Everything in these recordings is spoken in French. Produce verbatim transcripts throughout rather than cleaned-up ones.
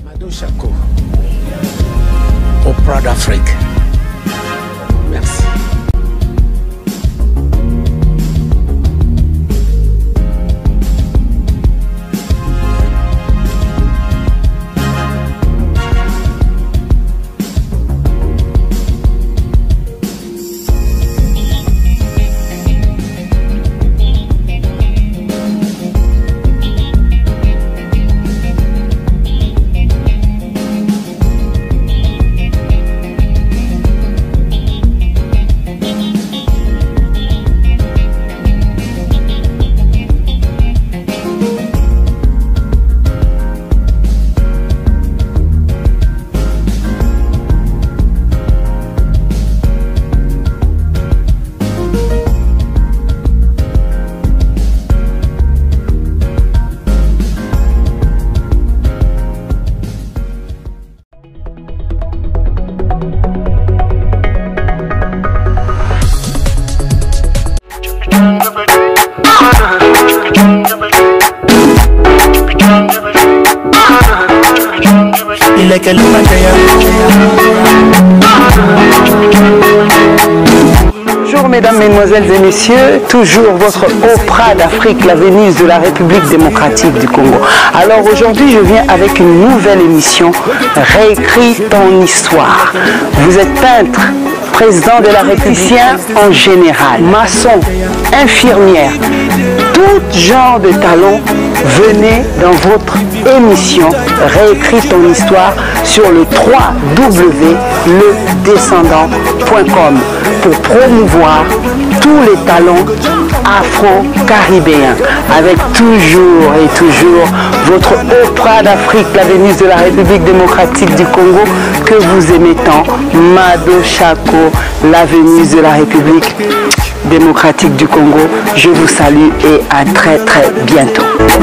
Mado Chako, Opera d'Afrique. Merci. Bonjour mesdames, mesdemoiselles et messieurs, toujours votre Opera d'Afrique, la Vénus de la République démocratique du Congo. Alors aujourd'hui je viens avec une nouvelle émission, Réécris ton histoire. Vous êtes peintre, président de la République en général, maçon, infirmière, tout genre de talents, venez dans votre émission Réécris ton histoire sur le w w w point le descendant point com pour promouvoir tous les talents afro-caribéens avec toujours et toujours votre Opera d'Afrique, la Vénus de la République démocratique du Congo que vous aimez tant, Mado Chako, la Vénus de la République démocratique du Congo. Je vous salue et à très très bientôt.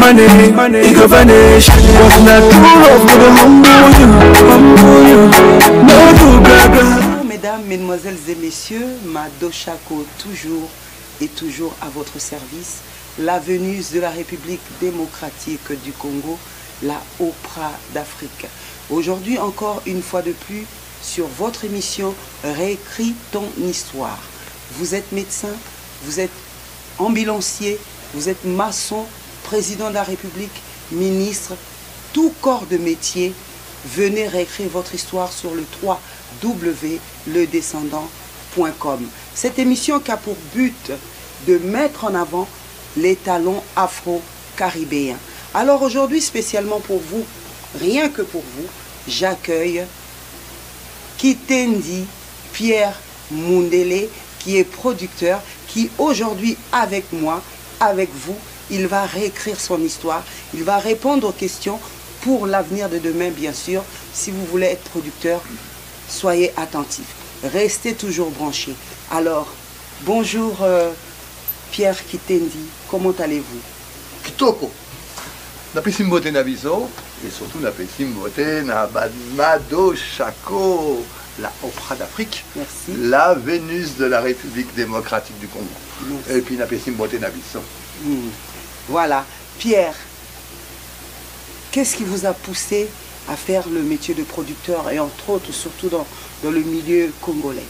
Mesdames, mesdemoiselles et messieurs, Mado Chako toujours et toujours à votre service. La Vénus de la République démocratique du Congo, la Opera d'Afrique. Aujourd'hui encore une fois de plus sur votre émission Réécris ton histoire. Vous êtes médecin, vous êtes ambulancier, vous êtes maçon, président de la République, ministre, tout corps de métier, venez réécrire votre histoire sur le w w w point le descendant point com. Cette émission qui a pour but de mettre en avant les talents afro-caribéens. Alors aujourd'hui, spécialement pour vous, rien que pour vous, j'accueille Kitendi Pierre Mundele, qui est producteur, qui aujourd'hui avec moi, avec vous, il va réécrire son histoire, il va répondre aux questions pour l'avenir de demain, bien sûr. Si vous voulez être producteur, soyez attentifs, restez toujours branchés. Alors, bonjour euh, Pierre Kitendi, comment allez-vous? Kitoko, napesi mbote na biso, et surtout napesi mbote na Mado Chako, la Opera d'Afrique, la Vénus de la République démocratique du Congo. Merci. Et puis napesi mbote na biso. Mmh. Voilà, Pierre, qu'est-ce qui vous a poussé à faire le métier de producteur et entre autres surtout dans, dans le milieu congolais?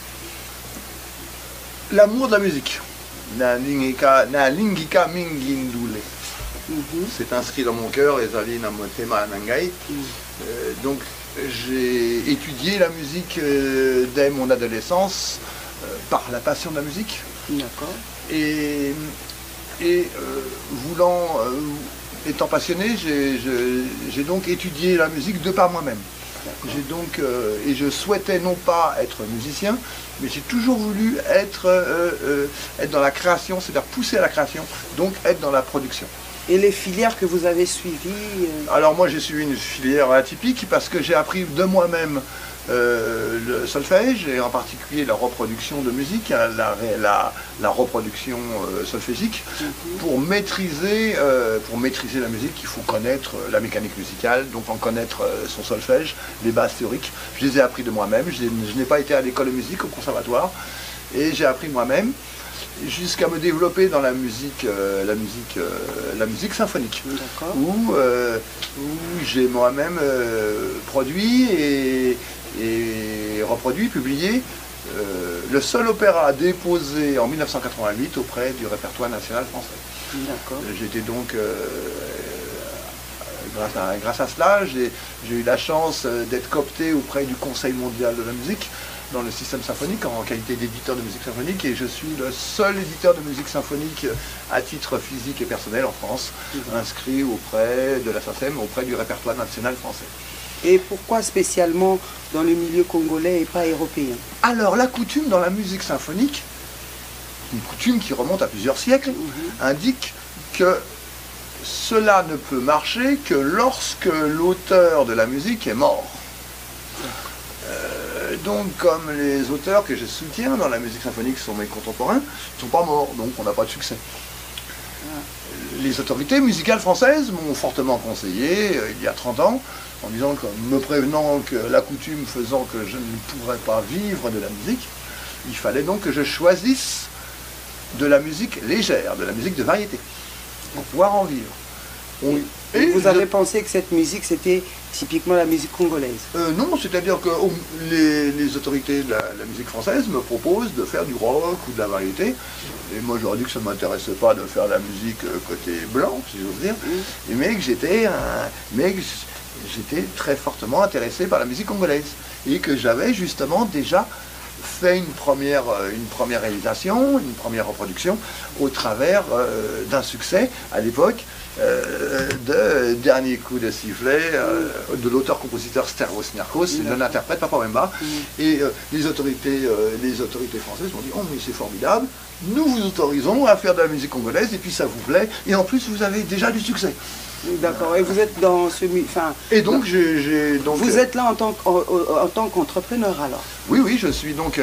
L'amour de la musique. Na lingika na lingika mingindule. C'est inscrit dans mon cœur et zali na motema nangai. Euh, donc j'ai étudié la musique euh, dès mon adolescence euh, par la passion de la musique. D'accord. Et, et euh, voulant, euh, étant passionné, j'ai donc étudié la musique de par moi-même. J'ai donc euh, et je souhaitais non pas être musicien, mais j'ai toujours voulu être, euh, euh, être dans la création, c'est-à-dire pousser à la création, donc être dans la production. Et les filières que vous avez suivies euh... Alors moi j'ai suivi une filière atypique parce que j'ai appris de moi-même euh, le solfège et en particulier la reproduction de musique, la, la, la reproduction euh, solfégique. Mm-hmm. Pour maîtriser, euh, pour maîtriser la musique, il faut connaître la mécanique musicale, donc en connaître euh, son solfège, les bases théoriques. Je les ai appris de moi-même, je n'ai pas été à l'école de musique, au conservatoire, et j'ai appris moi-même. jusqu'à me développer dans la musique, euh, la musique, euh, la musique symphonique, où, euh, où j'ai moi-même euh, produit et, et reproduit, publié euh, le seul opéra déposé en mille neuf cent quatre-vingt-huit auprès du répertoire national français. J'étais donc, euh, grâce, à, grâce à cela, j'ai eu la chance d'être coopté auprès du Conseil mondial de la musique, dans le système symphonique en qualité d'éditeur de musique symphonique, et je suis le seul éditeur de musique symphonique à titre physique et personnel en France, mmh. inscrit auprès de la S A C E M, auprès du répertoire national français. Et pourquoi spécialement dans le milieu congolais et pas européen? Alors la coutume dans la musique symphonique, une coutume qui remonte à plusieurs siècles, mmh. indique que cela ne peut marcher que lorsque l'auteur de la musique est mort. Euh, donc, comme les auteurs que je soutiens dans la musique symphonique sont mes contemporains, ils ne sont pas morts, donc on n'a pas de succès. Les autorités musicales françaises m'ont fortement conseillé, euh, il y a trente ans, en disant que, me prévenant que la coutume faisant que je ne pourrais pas vivre de la musique, il fallait donc que je choisisse de la musique légère, de la musique de variété, pour pouvoir en vivre. On, et vous avez je... pensé que cette musique, c'était typiquement la musique congolaise? euh, Non, c'est-à-dire que oh, les, les autorités de la, la musique française me proposent de faire du rock ou de la variété. Et moi, je leur ai dit que ça ne m'intéressait pas de faire de la musique côté blanc, si j'ose dire, mmh. mais que j'étais mais que j'étais très fortement intéressé par la musique congolaise. Et que j'avais justement déjà fait une première, une première réalisation, une première reproduction au travers euh, d'un succès à l'époque euh, de Dernier coup de sifflet euh, de l'auteur-compositeur Stervos Niarchos, et de l'interprète Papa Wemba. Mmh. Et euh, les, autorités, euh, les autorités françaises m'ont dit « Oh mais c'est formidable, nous vous autorisons à faire de la musique congolaise et puis ça vous plaît, et en plus vous avez déjà du succès. » D'accord, et vous êtes dans ce... Enfin, et donc, j'ai... Vous êtes là en tant en, en tant qu'entrepreneur alors? Oui, oui, je suis donc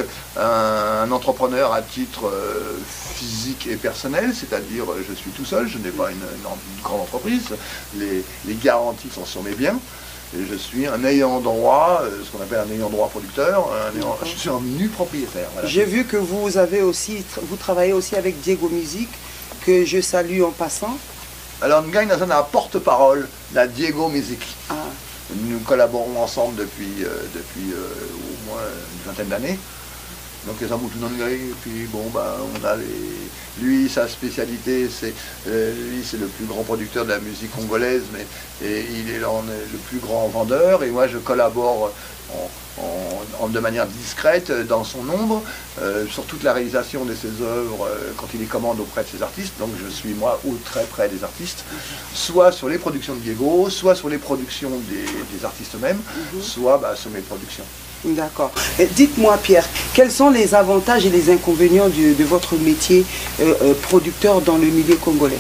un, un entrepreneur à titre euh, physique et personnel, c'est-à-dire je suis tout seul, je n'ai pas une, une, une grande entreprise, les, les garanties sont sur mes biens, et je suis un ayant droit, euh, ce qu'on appelle un ayant droit producteur, un ayant, je suis un nu propriétaire. Voilà. J'ai vu que vous avez aussi, vous travaillez aussi avec Diego Music, que je salue en passant. Alors, nous gagnons un porte-parole de Diego Music. Ah. Nous collaborons ensemble depuis, euh, depuis euh, au moins une vingtaine d'années. Donc, les amours tout et puis bon, bah, on a les... Lui, sa spécialité, c'est euh, lui, c'est le plus grand producteur de la musique congolaise, mais et il est, en est le plus grand vendeur. Et moi, je collabore en, en, en, de manière discrète dans son ombre euh, sur toute la réalisation de ses œuvres euh, quand il les commande auprès de ses artistes. Donc, je suis moi au très près des artistes, soit sur les productions de Diego, soit sur les productions des, des artistes eux-mêmes, mm-hmm. soit bah, sur mes productions. D'accord. Dites-moi Pierre, quels sont les avantages et les inconvénients de, de votre métier euh, euh, producteur dans le milieu congolais?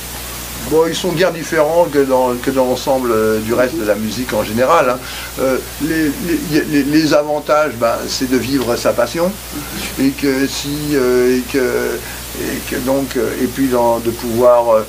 Bon, ils sont bien différents que dans, que dans l'ensemble euh, du reste de la musique en général. Hein. Euh, les, les, les avantages, ben, c'est de vivre sa passion, et que si euh, et que et que donc et puis dans, de pouvoir euh,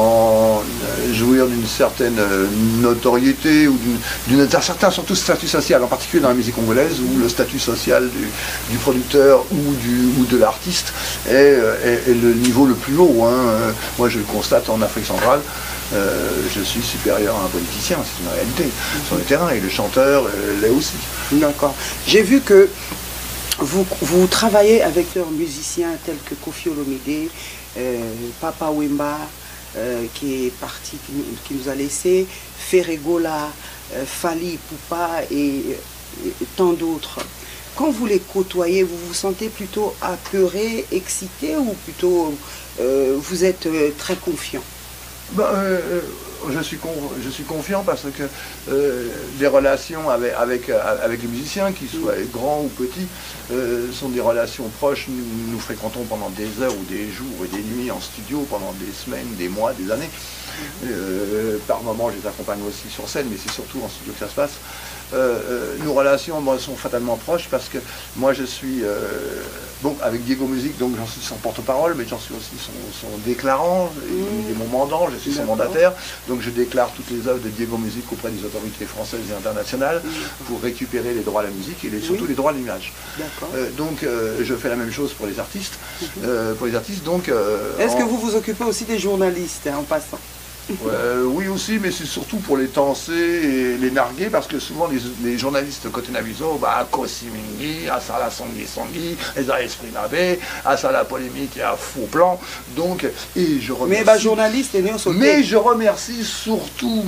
en euh, jouir d'une certaine euh, notoriété ou d'un certain surtout statut social, en particulier dans la musique congolaise où le statut social du, du producteur ou, du, ou de l'artiste est, est, est le niveau le plus haut. Hein. Euh, moi je le constate en Afrique centrale. Euh, je suis supérieur à un politicien, c'est une réalité, sur le terrain, et le chanteur euh, l'est aussi. D'accord. J'ai vu que vous, vous travaillez avec leurs musiciens tels que Koffi Olomide, euh, Papa Wemba, euh, qui est parti, qui nous, qui nous a laissé, Ferregola, euh, Fali Poupa et, et, et tant d'autres. Quand vous les côtoyez, vous vous sentez plutôt apeuré, excité, ou plutôt euh, vous êtes euh, très confiant? Ben, euh, je, suis con, je suis confiant parce que euh, les relations avec, avec, avec les musiciens, qu'ils soient grands ou petits, euh, sont des relations proches. Nous nous fréquentons pendant des heures ou des jours et des nuits en studio, pendant des semaines, des mois, des années. Euh, par moments, je les accompagne aussi sur scène, mais c'est surtout en studio que ça se passe. Euh, euh, nos relations moi, sont fatalement proches parce que moi je suis euh, bon, avec Diego Musique, donc j'en suis son porte-parole, mais j'en suis aussi son, son déclarant, il est mon mandant, je suis son mandataire, donc je déclare toutes les œuvres de Diego Musique auprès des autorités françaises et internationales pour récupérer les droits à la musique et les, surtout oui. les droits à l'image. Euh, donc euh, je fais la même chose pour les artistes. Euh, pour les artistes donc. Euh, Est-ce en... que vous vous occupez aussi des journalistes hein, en passant? Euh, oui aussi, mais c'est surtout pour les tancer et les narguer, parce que souvent les, les journalistes côté Naviso, bah, Kosimingi, à ça la Sangui Sangui, les a esprit navé, à ça la polémique et à faux plan. Donc, et je remercie. Mais bah, journaliste et néo sauté. Mais je remercie surtout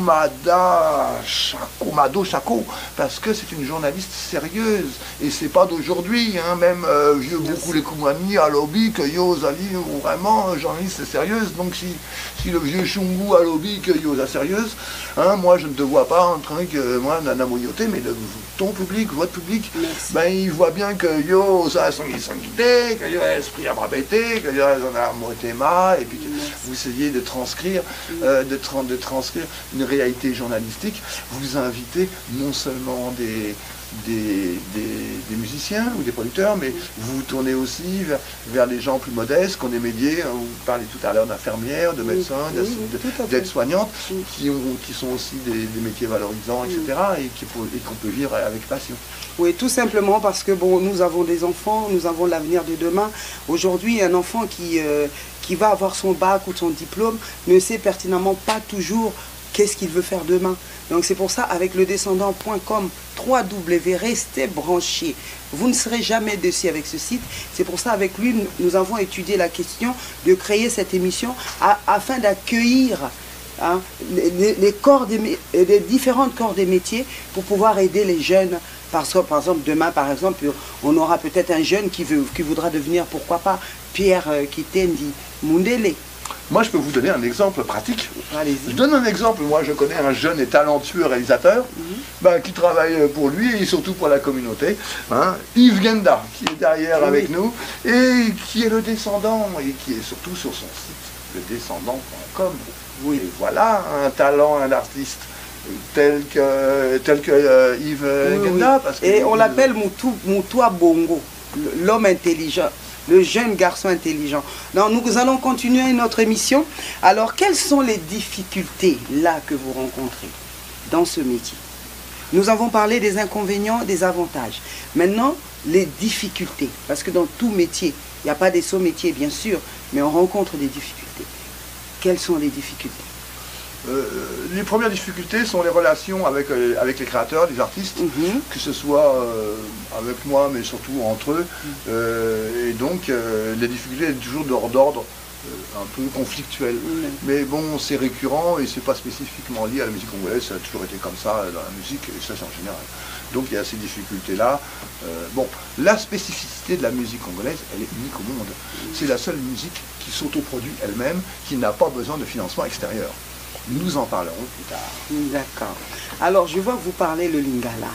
Mada Chako, Mado Chako, parce que c'est une journaliste sérieuse, et c'est pas d'aujourd'hui, hein, même euh, vieux beaucoup les Koumani, à lobby, que yo Zali, vraiment journaliste sérieuse. Donc si, si le vieux Chungu à lobby que yo la sérieuse, hein, moi je ne te vois pas en train que moi Nana Moyoté, mais le, ton public, votre public, ben il voit bien que yo ça son guidé, que yo esprit à brabété, que yo on a motema, et puis que vous essayez de transcrire, euh, de, tra de transcrire une réalité journalistique. Vous invitez non seulement des Des, des, des musiciens ou des producteurs, mais vous vous tournez aussi vers, vers les gens plus modestes, qu'on est médiés, hein, vous parlez tout à l'heure d'infirmières, de médecins, oui, oui, d'aides-soignantes, oui. qui, qui sont aussi des, des métiers valorisants, et cetera, oui. et qu'on qu peut vivre avec passion. Oui, tout simplement parce que bon, nous avons des enfants, nous avons l'avenir de demain. Aujourd'hui, un enfant qui, euh, qui va avoir son bac ou son diplôme ne sait pertinemment pas toujours qu'est-ce qu'il veut faire demain. Donc c'est pour ça, avec le descendant point com, w w w, restez branchés. Vous ne serez jamais déçus avec ce site. C'est pour ça, avec lui, nous avons étudié la question de créer cette émission à, afin d'accueillir hein, les, les, corps des, les différentes corps des métiers pour pouvoir aider les jeunes. Parce que, par exemple, demain, par exemple, on aura peut-être un jeune qui, veut, qui voudra devenir, pourquoi pas, Pierre euh, Kitendi Mundele. Moi, je peux vous donner un exemple pratique. Je donne un exemple. Moi, je connais un jeune et talentueux réalisateur mm-hmm. ben, qui travaille pour lui et surtout pour la communauté. Hein, Yves Genda, qui est derrière oui. avec nous et qui est le descendant et qui est surtout sur son site, le descendant point com. Oui. Et voilà un talent, un artiste tel que, tel que euh, Yves oui, Genda. Oui. Parce que et on l'appelle Moutoua Bongo, l'homme intelligent. Le jeune garçon intelligent. Donc, nous allons continuer notre émission. Alors, quelles sont les difficultés là que vous rencontrez dans ce métier? Nous avons parlé des inconvénients, des avantages. Maintenant, les difficultés. Parce que dans tout métier, il n'y a pas des sauts métiers, bien sûr, mais on rencontre des difficultés. Quelles sont les difficultés? Euh, les premières difficultés sont les relations avec, euh, avec les créateurs, les artistes, mm-hmm. que ce soit euh, avec moi, mais surtout entre eux. Euh, et donc, euh, les difficultés sont toujours d'ordre euh, un peu conflictuel. Mm-hmm. Mais bon, c'est récurrent et c'est pas spécifiquement lié à la musique congolaise, ça a toujours été comme ça dans la musique, et ça c'est en général. Donc il y a ces difficultés-là. Euh, bon, la spécificité de la musique congolaise, elle est unique au monde. Mm-hmm. C'est la seule musique qui s'autoproduit elle-même, qui n'a pas besoin de financement extérieur. Nous en parlerons plus tard. D'accord. Alors, je vois que vous parlez le lingala.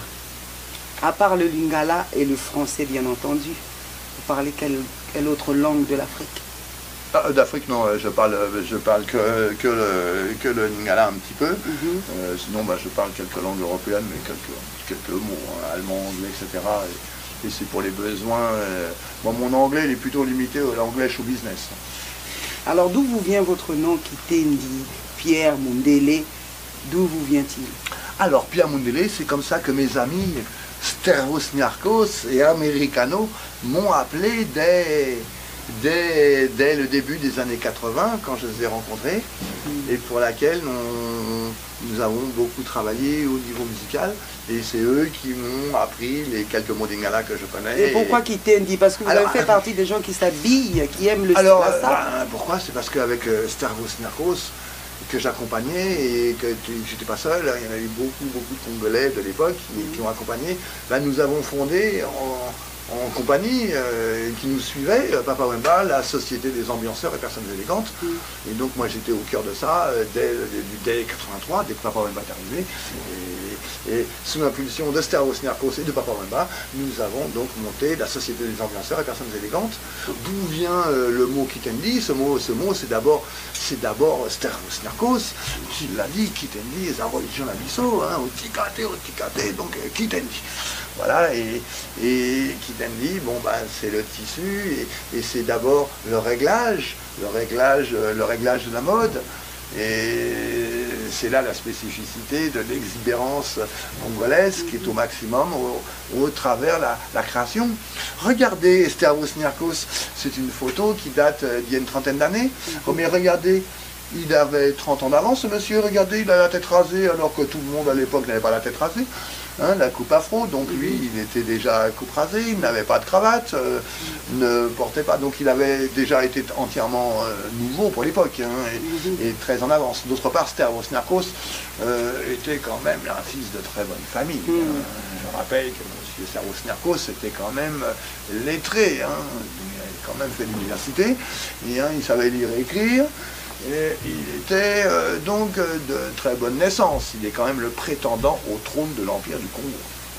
À part le lingala et le français, bien entendu, vous parlez quelle, quelle autre langue de l'Afrique? ah, D'Afrique, non. Je parle, je parle que, que, le, que le lingala un petit peu. Mm-hmm. euh, sinon, bah, je parle quelques langues européennes, mais quelques, quelques mots, hein, allemand, anglais, et cetera. Et, et c'est pour les besoins. Euh, bon, mon anglais, il est plutôt limité à l'anglais show business. Alors, d'où vous vient votre nom, Kitendi Pierre Mundele, d'où vous vient-il? Alors, Pierre Mundele, c'est comme ça que mes amis Stervos Niarchos et Americano m'ont appelé dès, dès, dès le début des années quatre-vingt, quand je les ai rencontrés, mmh. et pour laquelle on, nous avons beaucoup travaillé au niveau musical. Et c'est eux qui m'ont appris les quelques mots d'ingala que je connais. Et pourquoi Kitendi? Parce que vous alors, avez fait partie des gens qui s'habillent, qui aiment le alors, style ben, pourquoi? C'est parce qu'avec euh, Stervos Niarchos, que j'accompagnais et que j'étais pas seul, il y en a eu beaucoup, beaucoup de Congolais de l'époque qui, qui ont accompagné. Là, nous avons fondé en, en compagnie, euh, qui nous suivait, euh, Papa Wemba, la Société des ambianceurs et personnes élégantes. Mm. Et donc moi j'étais au cœur de ça euh, dès, dès quatre-vingt-trois, dès que Papa Wemba est arrivé. Et, et sous l'impulsion de Stervo Sniarkos et de Papa Wemba, nous avons donc monté la Société des ambianceurs et personnes élégantes. D'où vient euh, le mot Kitendi? Ce mot, ce mot c'est d'abord c'est d'abord Stervo Sniarkos qui l'a dit, Kitendi est la religion abisso, hein, au Tikate, au Tikate, donc euh, Kitendi. Voilà, et, et Kitendi, bon ben c'est le tissu, et, et c'est d'abord le réglage, le réglage, le réglage de la mode. Et c'est là la spécificité de l'exubérance congolaise qui est au maximum au, au travers la, la création. Regardez Stervo Sniarkos, c'est une photo qui date d'il y a une trentaine d'années. Mais regardez, il avait trente ans d'avance ce monsieur, regardez, il a la tête rasée alors que tout le monde à l'époque n'avait pas la tête rasée. Hein, la coupe afro, donc lui, il était déjà coupe rasée, il n'avait pas de cravate, euh, ne portait pas, donc il avait déjà été entièrement euh, nouveau pour l'époque, hein, et, et très en avance. D'autre part, Stervo Sniarkos euh, était quand même un fils de très bonne famille. Hein. Je rappelle que M. Stervo Sniarkos était quand même lettré, hein, il avait quand même fait l'université, et hein, il savait lire et écrire. Et il était euh, donc de très bonne naissance. Il est quand même le prétendant au trône de l'Empire du Congo,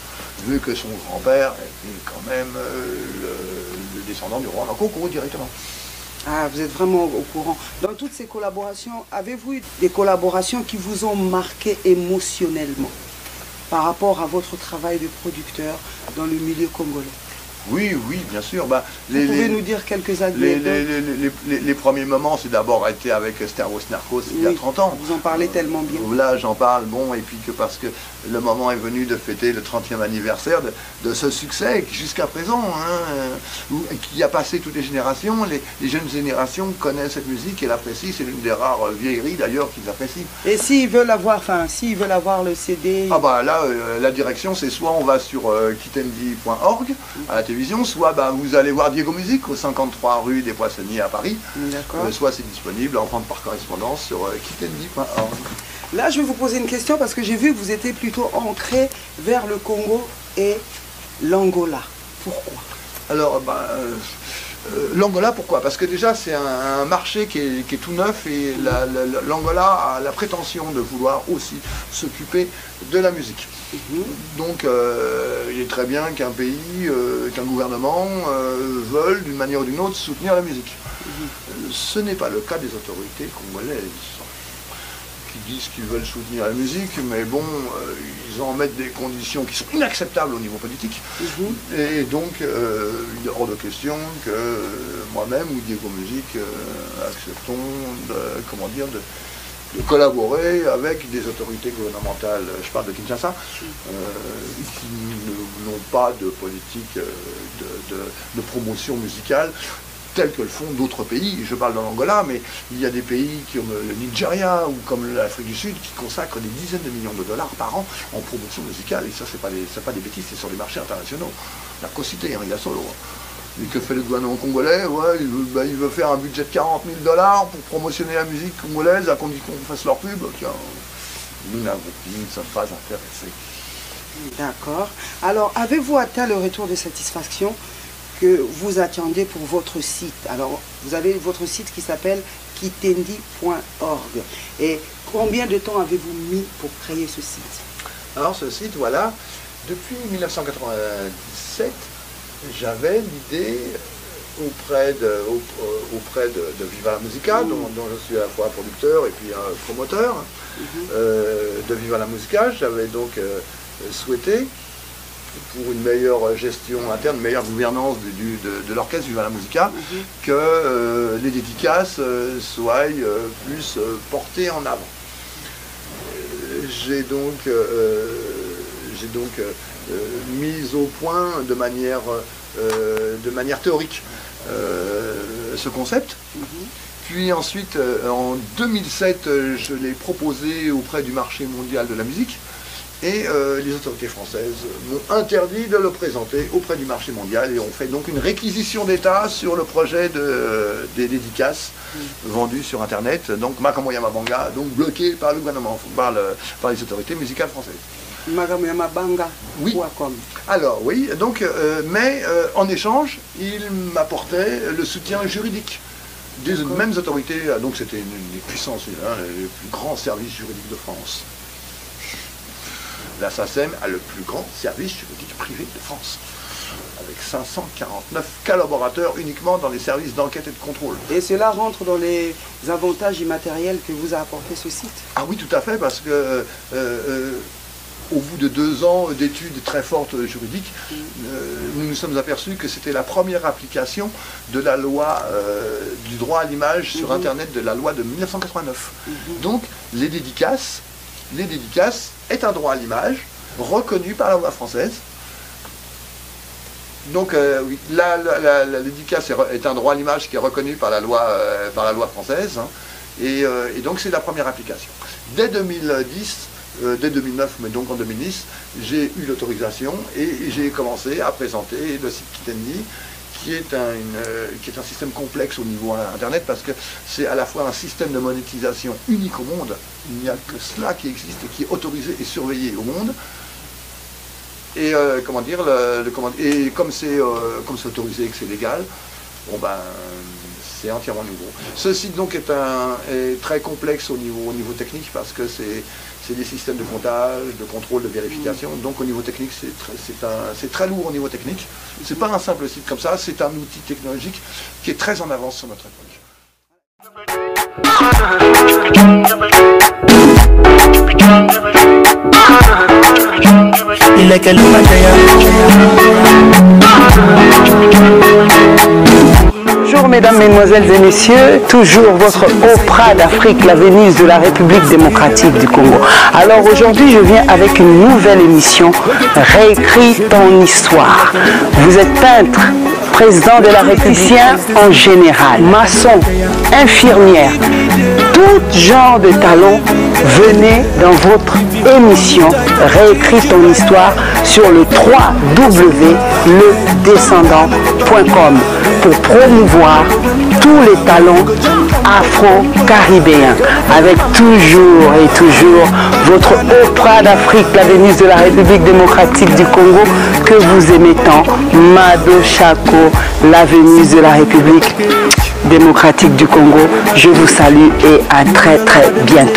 vu que son grand-père était quand même euh, le, le descendant du roi Makoko directement. Ah, vous êtes vraiment au courant. Dans toutes ces collaborations, avez-vous eu des collaborations qui vous ont marqué émotionnellement par rapport à votre travail de producteur dans le milieu congolais? Oui, oui, bien sûr. Bah, Vous les, pouvez les, nous dire quelques anecdotes? les, les, les, les, les, les premiers moments, c'est d'abord été avec Stervo Sniarkos oui, il y a trente ans. Vous en parlez tellement bien. Là, j'en parle, bon, et puis que parce que le moment est venu de fêter le trentième anniversaire de, de ce succès qui jusqu'à présent, hein, où, qui a passé toutes les générations. Les, les jeunes générations connaissent cette musique et l'apprécient. C'est l'une des rares vieilleries d'ailleurs qu'ils apprécient. Et s'ils veulent avoir, enfin, s'ils veulent avoir le C D? Ah bah là, euh, la direction, c'est soit on va sur euh, kitendi point org à la télévision, soit bah, vous allez voir Diego Musique au cinquante-trois rue des Poissonniers à Paris, euh, soit c'est disponible en vente par correspondance sur euh, kitendi point org. Là, je vais vous poser une question parce que j'ai vu que vous étiez plutôt ancré vers le Congo et l'Angola. Pourquoi? Alors, bah, euh, euh, l'Angola, pourquoi? Parce que déjà, c'est un, un marché qui est, qui est tout neuf et l'Angola a la prétention de vouloir aussi s'occuper de la musique. Mmh. Donc, euh, il est très bien qu'un pays, euh, qu'un gouvernement euh, veuille d'une manière ou d'une autre soutenir la musique. Mmh. Ce n'est pas le cas des autorités congolaises, qui disent qu'ils veulent soutenir la musique, mais bon, euh, ils en mettent des conditions qui sont inacceptables au niveau politique. Mmh. Et donc, euh, il est hors de question que euh, moi-même ou Diego Musique euh, acceptons de, comment dire, de, de collaborer avec des autorités gouvernementales, je parle de Kinshasa, euh, qui n'ont pas de politique de, de, de promotion musicale tels que le font d'autres pays. Je parle de l'Angola, mais il y a des pays comme le Nigeria ou comme l'Afrique du Sud qui consacrent des dizaines de millions de dollars par an en promotion musicale. Et ça, c'est pas des, c'est pas des bêtises, c'est sur les marchés internationaux. La cocité, hein, il y a solo. Et que fait le gouvernement congolais? Ouais, il veut, ben, il veut faire un budget de quarante mille dollars pour promotionner la musique congolaise à condition qu'on fasse leur pub. Tiens, nous n'avons, nous ne sommes pas intéressés. D'accord. Alors, avez-vous atteint le retour de satisfaction que vous attendiez pour votre site? Alors, vous avez votre site qui s'appelle kitendi point org. Et combien de temps avez-vous mis pour créer ce site? Alors, ce site, voilà, depuis mille neuf cent quatre-vingt-dix-sept, j'avais l'idée auprès de, auprès de, de Viva la Musica, mmh. dont, dont je suis à la fois producteur et puis un promoteur, mmh. euh, de Viva la Musica. J'avais donc euh, souhaité, pour une meilleure gestion interne, une meilleure gouvernance du, du, de, de l'orchestre Viva la Musica, mmh. que euh, les dédicaces euh, soient euh, plus euh, portées en avant. Euh, j'ai donc, euh, j'ai donc euh, mis au point de manière, euh, de manière théorique euh, ce concept. Mmh. Puis ensuite, euh, en deux mille sept, je l'ai proposé auprès du marché mondial de la musique. Et euh, les autorités françaises m'ont interdit de le présenter auprès du marché mondial et ont fait donc une réquisition d'État sur le projet de, euh, des dédicaces mmh. vendues sur Internet, donc Makambo Yamabanga, donc bloqué par le gouvernement, par, le, par les autorités musicales françaises. Oui. Alors oui, donc, euh, mais euh, en échange, il m'apportait le soutien juridique des mêmes autorités. Donc c'était une, une des puissances, hein, le plus grand service juridique de France. La SACEM a le plus grand service juridique privé de France, avec cinq cent quarante-neuf collaborateurs uniquement dans les services d'enquête et de contrôle. Et cela rentre dans les avantages immatériels que vous a apporté ce site? Ah oui, tout à fait, parce que euh, euh, au bout de deux ans d'études très fortes juridiques, mmh. euh, nous nous sommes aperçus que c'était la première application de la loi euh, du droit à l'image mmh. sur Internet, de la loi de mille neuf cent quatre-vingt-neuf. Mmh. Donc les dédicaces, les dédicaces est un droit à l'image reconnu par la loi française. Donc euh, oui, la, la, la, la dédicace est, est un droit à l'image qui est reconnu par la loi, euh, par la loi française, hein, et, euh, et donc c'est la première application. Dès deux mille dix, euh, dès deux mille neuf, mais donc en deux mille dix, j'ai eu l'autorisation et j'ai commencé à présenter le site Kitendi, qui est, un, une, euh, qui est un système complexe au niveau Internet, parce que c'est à la fois un système de monétisation unique au monde, il n'y a que cela qui existe et qui est autorisé et surveillé au monde. Et euh, comment dire, le, le, comment, et comme c'est euh, comme c'est autorisé et que c'est légal, bon ben c'est entièrement nouveau. Ce site donc est, un, est très complexe au niveau, au niveau technique, parce que c'est c'est des systèmes de comptage, de contrôle, de vérification. Donc au niveau technique, c'est très, c'est un, c'est très lourd au niveau technique. C'est pas un simple site comme ça, c'est un outil technologique qui est très en avance sur notre époque. Bonjour mesdames, mesdemoiselles et messieurs, toujours votre Oprah d'Afrique, la Vénus de la République démocratique du Congo. Alors aujourd'hui je viens avec une nouvelle émission, Réécris ton histoire. Vous êtes peintre, président de la République en général, maçon, infirmière, tout genre de talents, venez dans votre émission Réécris ton histoire sur le w w w point le descendant point com pour promouvoir tous les talents afro-caribéens, avec toujours et toujours votre Oprah d'Afrique, la Vénus de la République démocratique du Congo, que vous aimez tant, Mado Chako, la Vénus de la République démocratique du Congo. Je vous salue et à très très bientôt.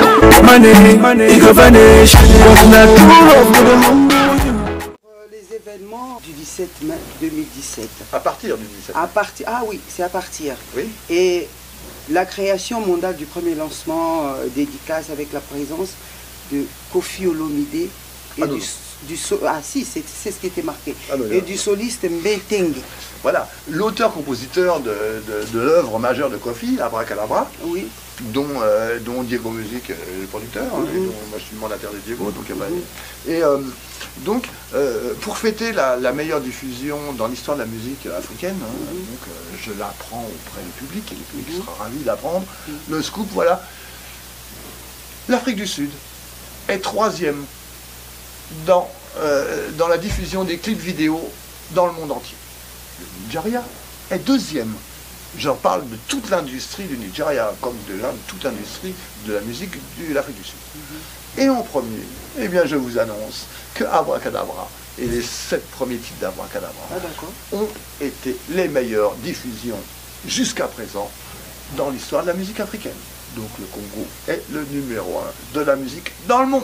Les événements du dix-sept mai deux mille dix-sept. À partir du dix-sept mai. À partir, ah oui, c'est à partir. Oui. Et la création mondiale du premier lancement euh, dédicace avec la présence de Koffi Olomide et ah, du, du so ah si, c'est ce qui était marqué, ah, non, et non. du soliste Mbetenge. Voilà, l'auteur-compositeur de, de, de l'œuvre majeure de Koffi, Abracadabra, oui. dont, euh, dont Diego Music est le producteur, mm-hmm. hein, et dont moi je suis le mandataire de Diego, donc mm-hmm. bah, et euh, donc euh, pour fêter la, la meilleure diffusion dans l'histoire de la musique africaine, hein, mm-hmm. donc euh, je l'apprends auprès du public, et le public mm-hmm. sera ravi d'apprendre, mm-hmm. le scoop, voilà, l'Afrique du Sud est troisième dans, euh, dans la diffusion des clips vidéo dans le monde entier. Le Nigeria est deuxième. J'en parle de toute l'industrie du Nigeria, comme de, de toute l'industrie de la musique de l'Afrique du Sud. Mm-hmm. Et en premier, eh bien, je vous annonce que Abracadabra et les sept premiers titres d'Abracadabra ah, ont été les meilleures diffusions jusqu'à présent dans l'histoire de la musique africaine. Donc le Congo est le numéro un de la musique dans le monde.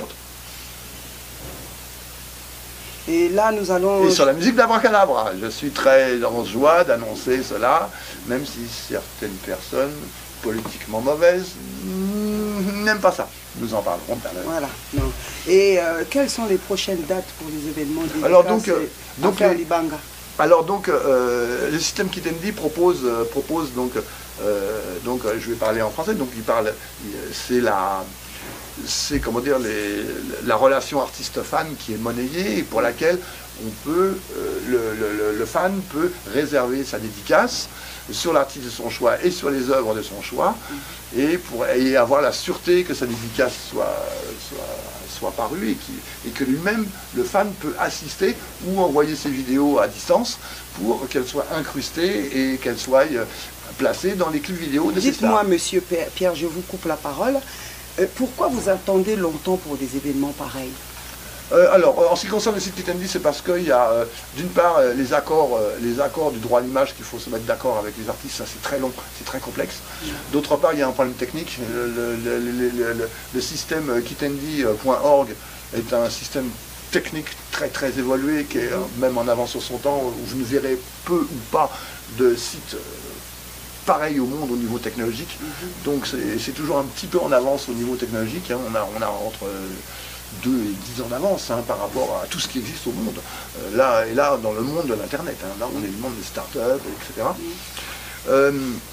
Et là, nous allons... Et sur la musique d'Abracadabra, je suis très en joie d'annoncer cela, même si certaines personnes politiquement mauvaises n'aiment pas ça. Nous en parlerons tout à l'heure. Voilà. Non. Et euh, quelles sont les prochaines dates pour les événements dédicaces Alors donc, euh, donc à Libanga? Alors donc, euh, le système Kitendi propose, euh, propose donc, euh, donc, euh, je vais parler en français. Donc il parle, c'est la... c'est comment dire les, la relation artiste-fan qui est monnayée et pour laquelle on peut, euh, le, le, le fan peut réserver sa dédicace sur l'artiste de son choix et sur les œuvres de son choix et, pour, et avoir la sûreté que sa dédicace soit, soit, soit parue et, qui, et que lui-même, le fan, peut assister ou envoyer ses vidéos à distance pour qu'elles soient incrustées et qu'elles soient placées dans les clips vidéo de ses stars. Dites-moi, monsieur Pierre, je vous coupe la parole. Euh, pourquoi vous attendez longtemps pour des événements pareils? Euh, alors, en ce qui concerne le site Kitendi, c'est parce qu'il y a, euh, d'une part, euh, les, accords, euh, les accords du droit à l'image qu'il faut se mettre d'accord avec les artistes, ça c'est très long, c'est très complexe. D'autre part, il y a un problème technique. Le, le, le, le, le, le système kitendi point org est un système technique très très évolué, qui est euh, même en avance sur son temps, où vous ne verrez peu ou pas de sites euh, pareils au monde au niveau technologique. Donc c'est toujours un petit peu en avance au niveau technologique. Hein. On, a, on a entre... Euh, deux et dix ans d'avance hein, par rapport à tout ce qui existe au monde. Euh, là, et là, dans le monde de l'Internet, hein, là on est le monde des startups, et cetera. Euh,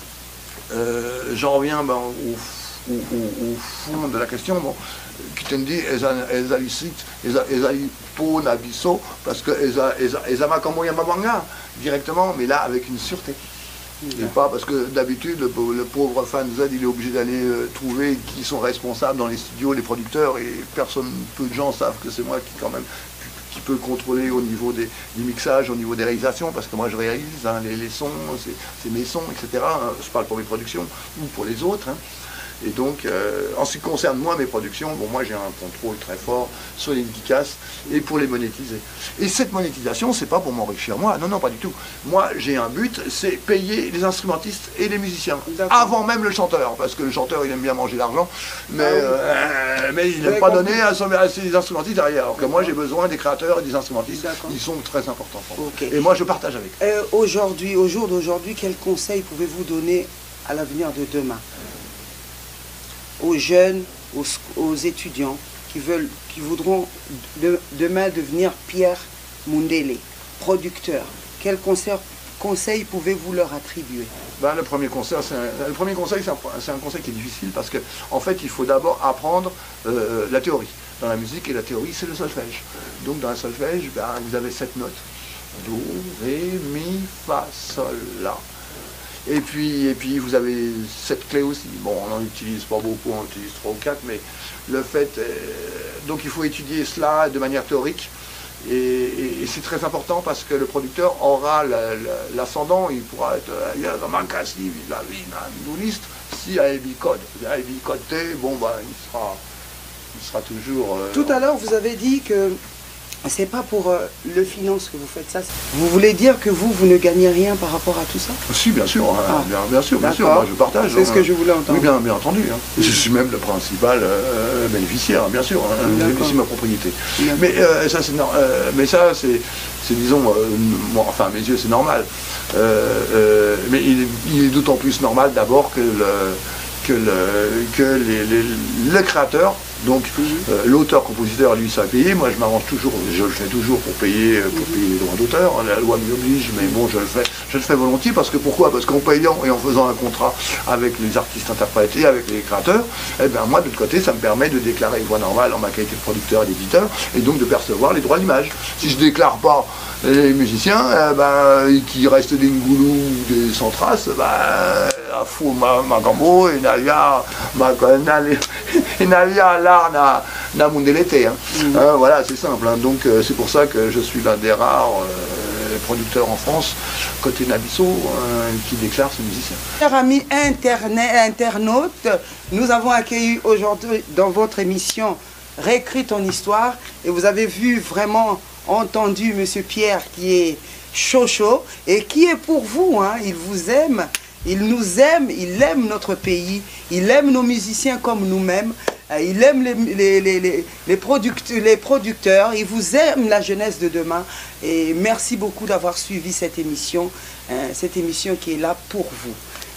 euh, J'en reviens ben, au, au, au, au fond de la question. Bon, Kitendi, elles ont site, elles ont na biso, parce qu'elles ont comme Yamabanga directement, mais là avec une sûreté. Et pas parce que d'habitude, le, le pauvre fan Z, il est obligé d'aller euh, trouver qui sont responsables dans les studios, les producteurs, et personne, peu de gens savent que c'est moi qui quand même qui, qui peut contrôler au niveau des, du mixage, au niveau des réalisations, parce que moi je réalise hein, les, les sons, c'est mes sons, et cetera. Hein, je parle pour mes productions ou pour les autres. Hein. Et donc, euh, en ce qui concerne moi, mes productions, bon, moi j'ai un contrôle très fort sur les dédicaces et pour les monétiser. Et cette monétisation, c'est pas pour m'enrichir moi, non, non, pas du tout. Moi, j'ai un but, c'est payer les instrumentistes et les musiciens, avant même le chanteur, parce que le chanteur, il aime bien manger l'argent, mais, ah oui. euh, mais il n'aime pas compris. donner à, son, à ses instrumentistes derrière. Alors que moi, j'ai besoin des créateurs et des instrumentistes, ils sont très importants pour moi. Okay. Et moi, je partage avec eux. Euh, aujourd'hui, au jour d'aujourd'hui, quels conseils pouvez-vous donner à l'avenir de demain ? Aux jeunes, aux, aux étudiants qui, veulent, qui voudront de, demain devenir Pierre Mundele, producteur. Quel conseil, conseil pouvez-vous leur attribuer? Ben, le premier conseil, c'est un, le premier conseil, c'est un, un conseil qui est difficile parce qu'en en fait, il faut d'abord apprendre euh, la théorie. Dans la musique, et la théorie, c'est le solfège. Donc, dans le solfège, ben, vous avez sept notes. Do, ré, mi, fa, sol, la. Et puis, et puis vous avez cette clé aussi. Bon, on n'en utilise pas beaucoup, on utilise trois ou quatre, mais le fait... Euh, donc il faut étudier cela de manière théorique. Et, et, et c'est très important parce que le producteur aura l'ascendant, il pourra être... Si à Ebicode, à Ebicode T, bon, bah, il sera, il sera toujours... Euh, Tout à l'heure, vous avez dit que c'est pas pour euh, le finance que vous faites ça. Vous voulez dire que vous, vous ne gagnez rien par rapport à tout ça? Si, bien sûr, hein, ah. bien, bien sûr, bien sûr, moi je partage. C'est hein, ce que je voulais entendre. Oui, bien, bien entendu. Hein. Je suis même le principal euh, bénéficiaire, bien sûr, hein, c'est ma propriété. Mais euh, ça, c'est euh, mais ça, c'est, disons, euh, bon, enfin, à mes yeux, c'est normal. Euh, euh, mais il, il est d'autant plus normal d'abord que le... que, le, que les, les, le créateur, donc euh, l'auteur-compositeur, lui, ça a payé. Moi, je m'arrange toujours, je le fais toujours pour payer, pour payer les droits d'auteur. La loi m'y oblige, mais bon, je le fais, je le fais volontiers. Parce que pourquoi? Parce qu'en payant et en faisant un contrat avec les artistes interprétés, avec les créateurs, eh ben, moi, de l'autre côté, ça me permet de déclarer une voix normale en ma qualité de producteur et d'éditeur, et donc de percevoir les droits d'image. Si je ne déclare pas les musiciens, eh ben, qui restent des Ngoulou ou des sans traces, ben, à fou ma magambo et nalia ma et nalia là na na mundelete hein. Mm. euh, voilà, c'est simple hein. Donc euh, c'est pour ça que je suis l'un des rares euh, producteurs en France côté Nabiso euh, qui déclare ses musiciens. Chers amis internet internautes, nous avons accueilli aujourd'hui dans votre émission Réécris ton histoire, et vous avez vu vraiment entendu Monsieur Pierre qui est chaud chaud et qui est pour vous hein. Il vous aime. Il nous aime, il aime notre pays, il aime nos musiciens comme nous-mêmes, il aime les, les, les, les, les, product, les producteurs, il vous aime la jeunesse de demain. Et merci beaucoup d'avoir suivi cette émission, hein, cette émission qui est là pour vous.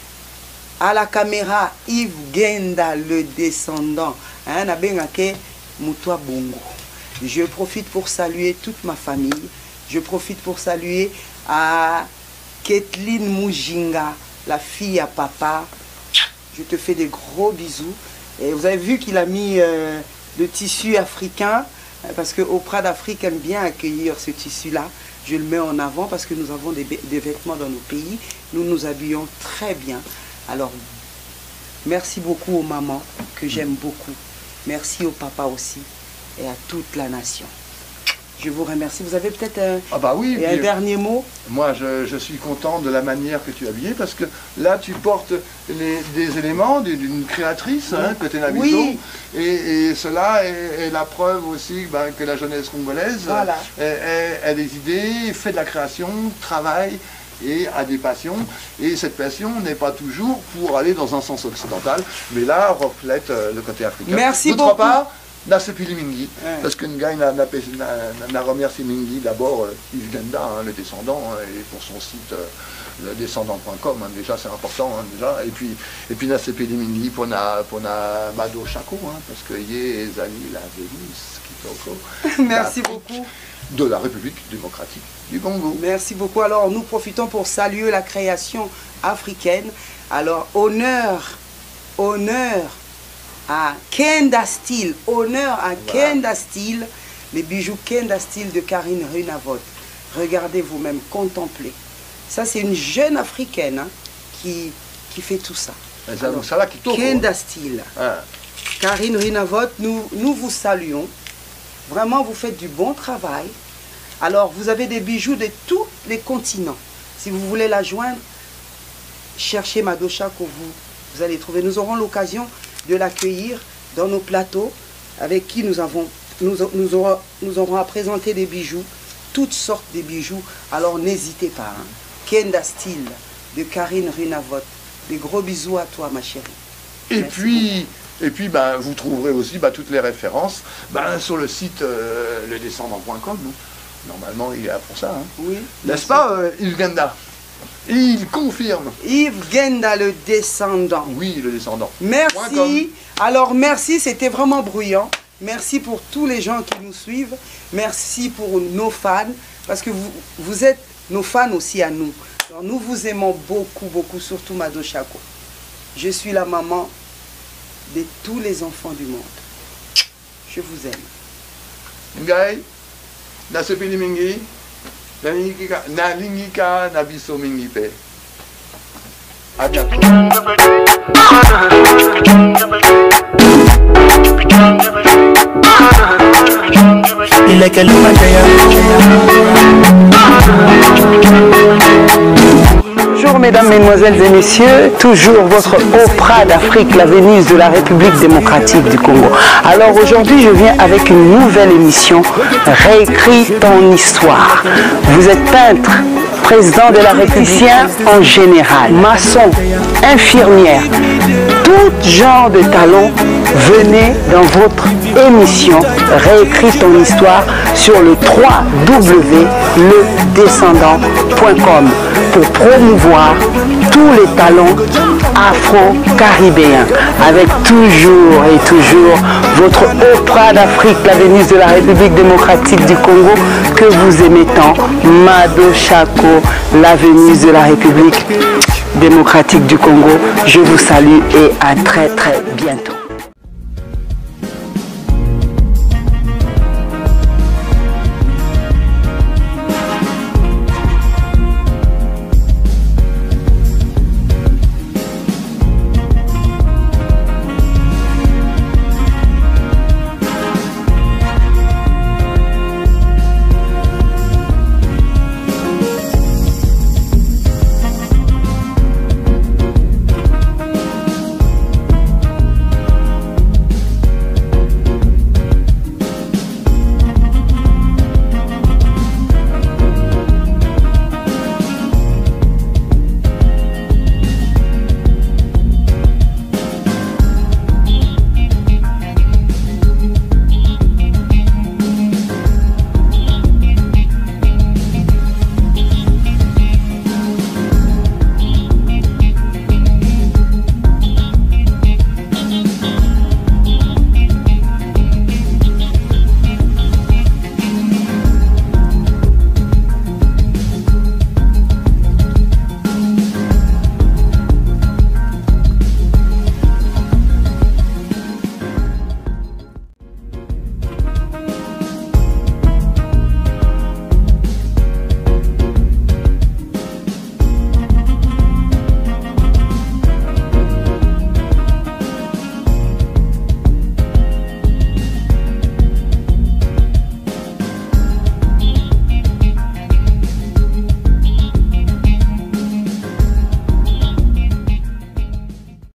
À la caméra, Yves Genda, le descendant, hein, Moutoua Bongo. Je profite pour saluer toute ma famille, je profite pour saluer à Kathleen Mujinga, la fille à papa. Je te fais des gros bisous. Et vous avez vu qu'il a mis euh, le tissu africain, parce que Opéra d'Afrique aime bien accueillir ce tissu-là. Je le mets en avant parce que nous avons des, des vêtements dans nos pays. Nous nous habillons très bien. Alors, merci beaucoup aux mamans, que j'aime beaucoup. Merci au papa aussi, et à toute la nation. Je vous remercie. Vous avez peut-être un, ah bah oui, et un dernier mot? Moi, je, je suis content de la manière que tu es habillé parce que là, tu portes les, des éléments d'une créatrice, oui. hein, côté Nabiso. Oui. Et, et cela est, est la preuve aussi ben, que la jeunesse congolaise voilà. a, a des idées, fait de la création, travaille et a des passions. Et cette passion n'est pas toujours pour aller dans un sens occidental, mais là, reflète le côté africain. Merci beaucoup. Part, Nasepili Mingi, ouais. parce que Ngai n'a remercié Mingi d'abord, Yves Genda, hein, le descendant, hein, et pour son site euh, le descendant point com, hein, déjà c'est important, hein, déjà, et puis, et puis Nasepili Mingi pour na, pour na Mado Chako, hein, parce que Yé Zali la Vénus, qui Merci beaucoup. De la République démocratique du Congo. Merci beaucoup. Alors nous profitons pour saluer la création africaine. Alors honneur, honneur à Kenda Style, honneur à voilà. Kenda Style, les bijoux Kenda Style de Karine Runavot. Regardez vous-même, contemplez. Ça, c'est une jeune africaine hein, qui, qui fait tout ça. Alors, ça là qui tourne, Kenda Style. Ah. Karine Runavot, nous, nous vous saluons. Vraiment, vous faites du bon travail. Alors, vous avez des bijoux de tous les continents. Si vous voulez la joindre, cherchez Mado Chako, vous, vous allez trouver. Nous aurons l'occasion de l'accueillir dans nos plateaux avec qui nous, avons, nous, nous, aurons, nous aurons à présenter des bijoux, toutes sortes de bijoux. Alors n'hésitez pas. Hein. Kenda Style de Karine Runavot. Des gros bisous à toi ma chérie. Et Merci puis, et puis ben, vous trouverez aussi ben, toutes les références ben, sur le site euh, le descendant point com. Normalement il est là pour ça. Hein. Oui. N'est-ce pas euh, Yves Genda? Il confirme. Yves Genda, le descendant. Oui, le descendant. Merci. Alors, merci, c'était vraiment bruyant. Merci pour tous les gens qui nous suivent. Merci pour nos fans, parce que vous, vous êtes nos fans aussi à nous. Alors, nous vous aimons beaucoup, beaucoup, surtout Mado Chako. Je suis la maman de tous les enfants du monde. Je vous aime. Ngai, Nasepili Mingi. Nalingika Nabiso Mingipe. À bientôt. Il est quel Bonjour mesdames, mesdemoiselles et messieurs, toujours votre Oprah d'Afrique, la Vénus de la République démocratique du Congo. Alors aujourd'hui je viens avec une nouvelle émission, Réécris ton histoire. Vous êtes peintre, président de la République en général, maçon, infirmière, tout genre de talent, venez dans votre émission Réécris ton histoire sur le w w w point le descendant point com pour promouvoir tous les talents afro-caribéens avec toujours et toujours votre Oprah d'Afrique, la Vénus de la République démocratique du Congo que vous aimez tant, Mado Chako, la Vénus de la République démocratique du Congo. Je vous salue et à très très bientôt.